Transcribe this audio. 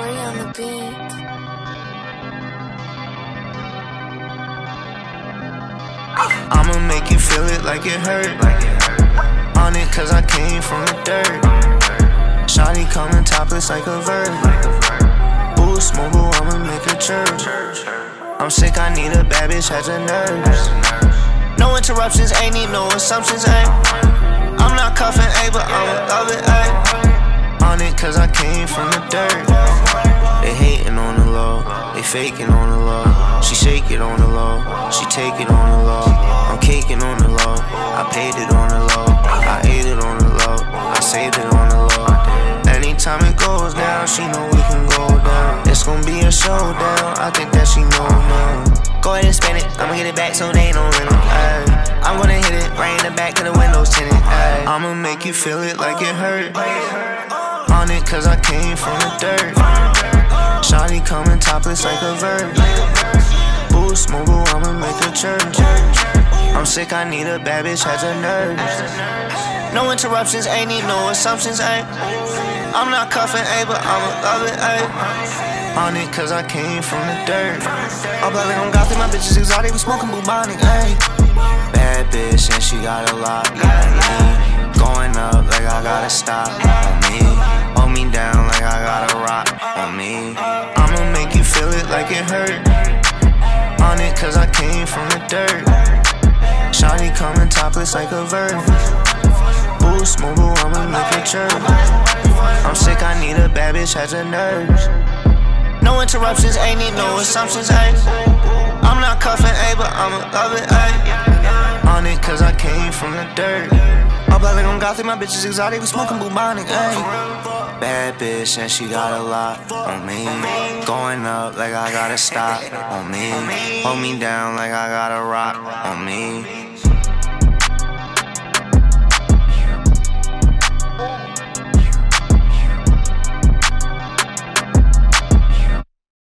Corey on the beat. I'ma make you feel it like it hurt. On it cause I came from the dirt. Shawty coming topless like a verb. Boost mobile, I'ma make her chirp. I'm sick, I need a bad bitch, has her nerves. No interruptions, ain't need no assumptions, ayy. I'm not cuffing, ayy, but I'ma love it, ayy. On it cause I came from the dirt. They hating on the low, they faking on the low. She shake it on the low, she take it on the low. I'm caking on the low, I paid it on the low. I ate it on the low, I saved it on the low. Anytime it goes down, she know we can go down. It's gonna be a showdown, I think that she know now. Go ahead and spin it, I'ma get it back so they ain't no rental. I'm gonna hit it, right in the back to the windows tinted. I'ma make you feel it like it hurt. On it cause I came from the dirt. Shawty coming topless like a verb. Boost mobile, I'ma make her chirp. I'm sick, I need a bad bitch, has her nerves. No interruptions, ain't need no assumptions, ayy. I'm not cuffing, ayy, but I'ma love it, ayy. On it cause I came from the dirt. All black like I'm gothic, my bitch is exotic, we smoking bubonic, ayy. Bad bitch and she got a lot on me. Going up like I gotta stop on me. Hold me down like I gotta rock on me. I'ma make you feel it like it hurt. On it cause I came from the dirt. Shawty coming topless like a verb. Boost mobile, I'ma make her chirp. I'm sick, I need a bad bitch, has her nerves. No interruptions, ain't need no assumptions, ayy. I'm not cuffing, ayy, but I'ma love it, ayy. On it cause I came from the dirt. All black like I'm gothic, my bitch is exotic, we smoking bubonic, ayy. Bad bitch and she got a lot on me. Going up like I gotta stop on me. Hold me down like I gotta rock on me.